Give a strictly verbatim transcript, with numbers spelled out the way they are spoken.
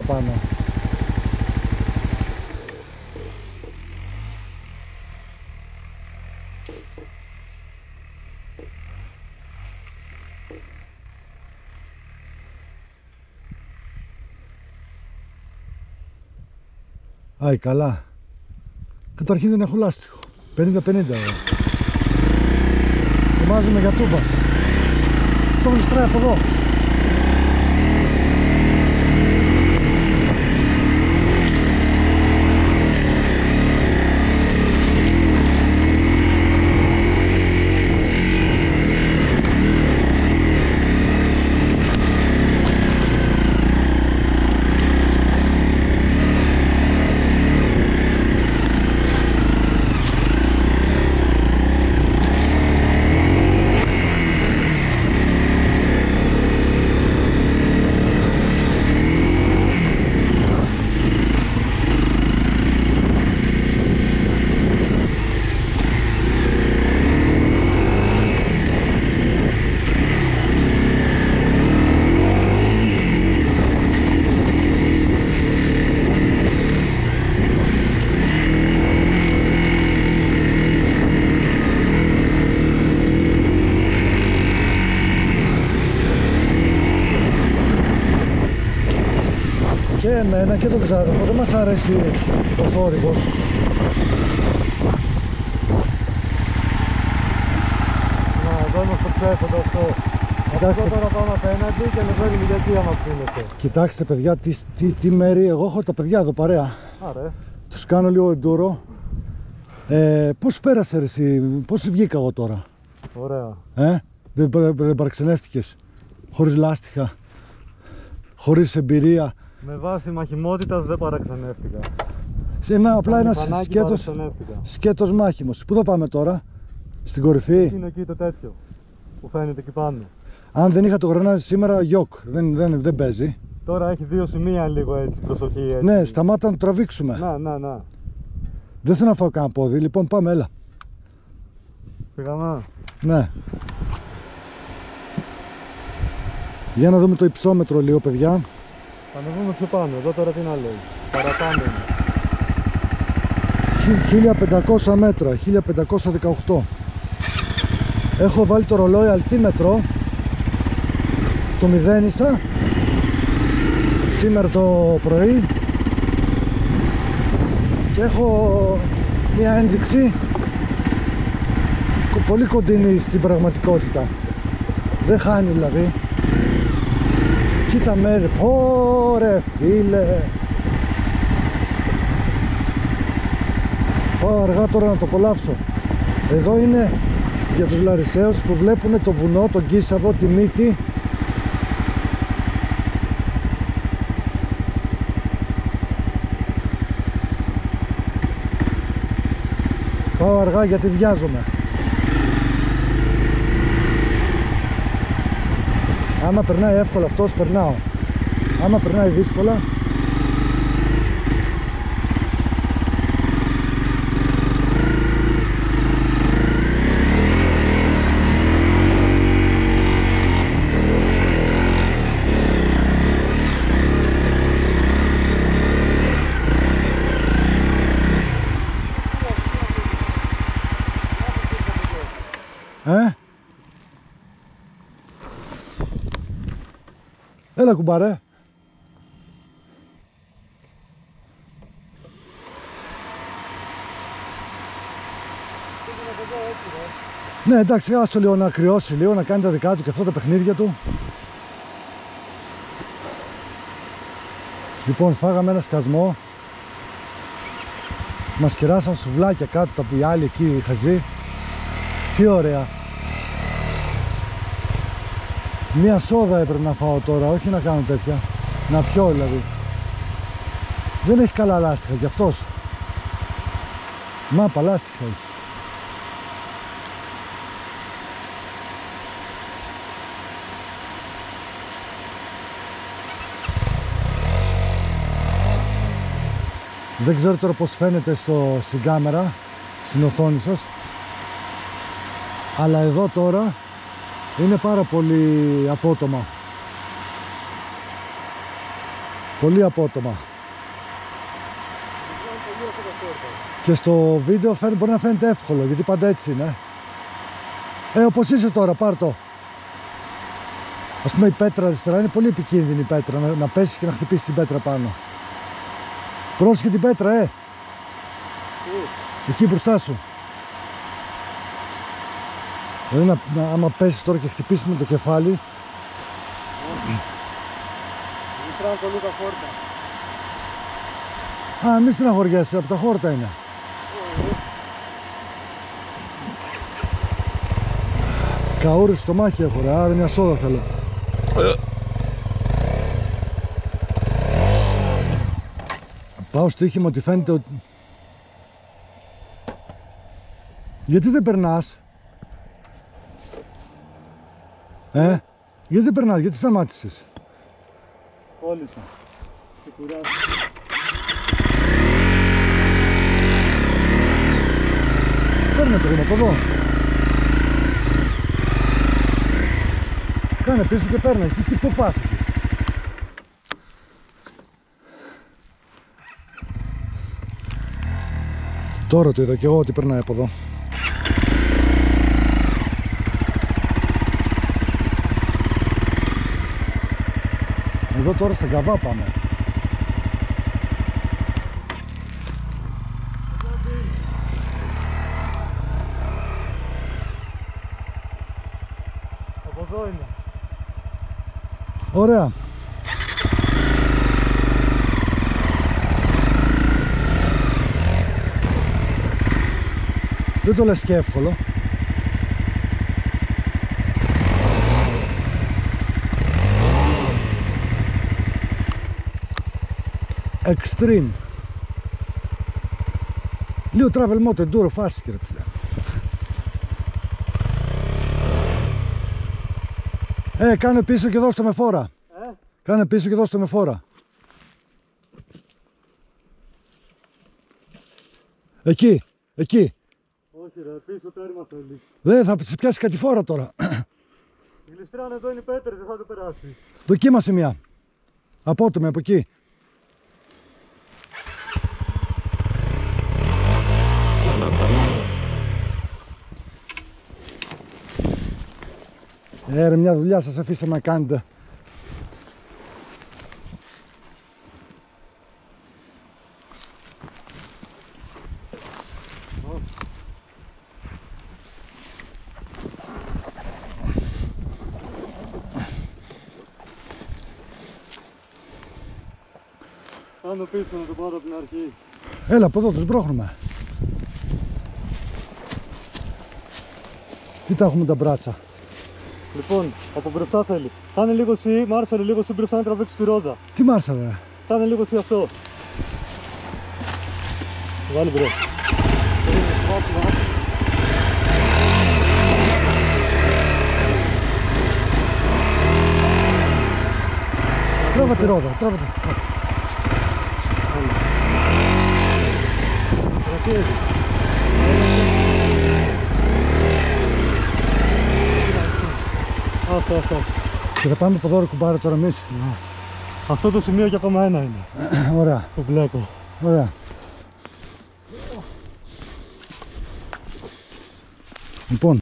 πάνω. Άι, καλά. Καταρχήν δεν έχω λάστιχο. πενήντα πενήντα εγώ. Ετοιμάζομαι για τούμπα. Το γλιστράει από εδώ. Και εμένα και τον ξάδερφο δεν μας αρέσει ο θόρυβος. Να, εδώ είμαστε στο ξέφοντο αυτό. Κοιτάξτε, Αυτό τώρα πάμε απέναντι και ανεβαίνουμε γιατί άμα ψήνεται. κοιτάξτε παιδιά, τι, τι, τι μέρη, εγώ έχω τα παιδιά εδώ παρέα. Άρα. Τους κάνω λίγο εντούρο. Ε, πώς πέρασε ρε εσύ, πώς βγήκα εγώ τώρα? Ωραία. Ε, δεν, δεν παραξενεύτηκες? Χωρίς λάστιχα, χωρίς εμπειρία. Με βάση μαχημότητας δεν παραξενεύτηκα. Είμαι απλά ένας Πανάκι σκέτος, παραξενεύτηκα. σκέτος μάχημος. Πού θα πάμε τώρα? Στην κορυφή? Είναι εκεί το τέτοιο που φαίνεται εκεί πάνω. Αν δεν είχα το γρανάζι σήμερα, γιοκ, δεν, δεν, δεν παίζει. Τώρα έχει δύο σημεία λίγο έτσι, προσοχή έτσι. Ναι, σταμάτα να το τραβήξουμε. Να, να, να. Δεν θέλω να φάω κανένα πόδι, λοιπόν πάμε, έλα. Πήγαμε. Ναι. Για να δούμε το υψόμετρο λίγο, παιδιά. Θα ανεβούμε πιο πάνω, εδώ τώρα τι να λέει. Παραπάνω είναι. χίλια πεντακόσια μέτρα, χίλια πεντακόσια δεκαοκτώ. Έχω βάλει το ρολόι αλτίμετρο. Το μηδένισα σήμερα το πρωί και έχω μια ένδειξη πολύ κοντινή στην πραγματικότητα. Δεν χάνει δηλαδή. Κοίτα με ρε, ωρε φίλε. Πάω αργά τώρα να το απολαύσω. Εδώ είναι για τους Λαρισαίους που βλέπουν το βουνό, τον Κίσαβο, τη μύτη. Πάω αργά γιατί βιάζομαι. Άμα περνάει εύκολα αυτός, περνάω. Άμα περνάει δύσκολα, Ε? Έλα κουμπάρε. Ναι, εντάξει, άστο λίγο να κρυώσει λίγο, να κάνει τα δικά του και αυτό τα παιχνίδια του. Λοιπόν, φάγαμε ένα σκασμό. Μας κεράσαν σουβλάκια κάτω, τα που οι άλλοι εκεί χαζοί. Τι ωραία. Μία σόδα έπρεπε να φάω τώρα, όχι να κάνω τέτοια. Να πιω δηλαδή. Δεν έχει καλά λάστιχα κι αυτός. Μάπα λάστιχα έχει. Δεν ξέρω τώρα πως φαίνεται στο, στην κάμερα, στην οθόνη σας. Αλλά εδώ τώρα είναι πάρα πολύ απότομα. Πολύ απότομα. Και στο βίντεο μπορεί να φαίνεται εύκολο, γιατί πάντα έτσι είναι. Ε, όπως είσαι τώρα, πάρ' το. Ας πούμε η πέτρα αριστερά είναι πολύ επικίνδυνη η πέτρα, να, να πέσει και να χτυπήσει την πέτρα πάνω. Πρόσεχε την πέτρα, ε! Εκεί μπροστά σου. Δηλαδή να, να, άμα πέσεις τώρα και χτυπήσεις με το κεφάλι. Μην τράβω πολύ τα χόρτα. Α, μη στεναχωριέσαι, από τα χόρτα είναι. Καούρι στο μάχη έχω ρε, άρα μια σόδα θέλω. Πάω στοίχημα ότι φαίνεται ότι... Γιατί δεν περνάς? Ε, γιατί δεν περνάς, γιατί σταμάτησες? Κόλλησα. Και κουράστηκα. Παίρνε παιδί μου από εδώ. Κάνε πίσω και παίρνε, εκεί, εκεί που πας εκεί. Τώρα το είδα και εγώ ότι περνάει από εδώ. Εδώ τώρα στα Καβά πάμε. Από εδώ είναι. Ωραία. Δεν το λες και εύκολο. Extreme. Λίγο travel mode, enduro, φάση κύριε φίλε. Ε, κάνε πίσω και δώστε με φόρα. Ε? Κάνε πίσω και δώστε με φόρα. Εκεί, εκεί. Όχι ρε, πίσω τέρμα θέλει. Δεν θα πιάσει κάτι φόρα τώρα. Η γλιστράνε εδώ είναι πέτρες, δεν θα το περάσει. Δοκίμασε μια. Απότομη από εκεί. Ε, ρε, μια δουλειά σας αφήσαμε να κάνετε. Κάνω πίσω να το πάρω από την αρχή. Έλα, από εδώ τους μπρώχνουμε. Τι τα έχουμε τα μπράτσα. Λοιπόν, από μπροστά θέλει. Κάνε λίγο εσύ, μάρσαλε λίγο εσύ μπροστά να τραβήξει τη ρόδα. Τι μάρσαλε ρε. Κάνε λίγο εσύ αυτό. Βάλει μπρο. Τράβα τη ρόδα, τράβα τη. Αυτό, αυτό. Και θα πάμε από εδώ ρε κουμπάρε τώρα εμείς. Αυτό το σημείο και ακόμα ένα είναι. Ωραία. Το μπλέκο. Ωραία. Λοιπόν.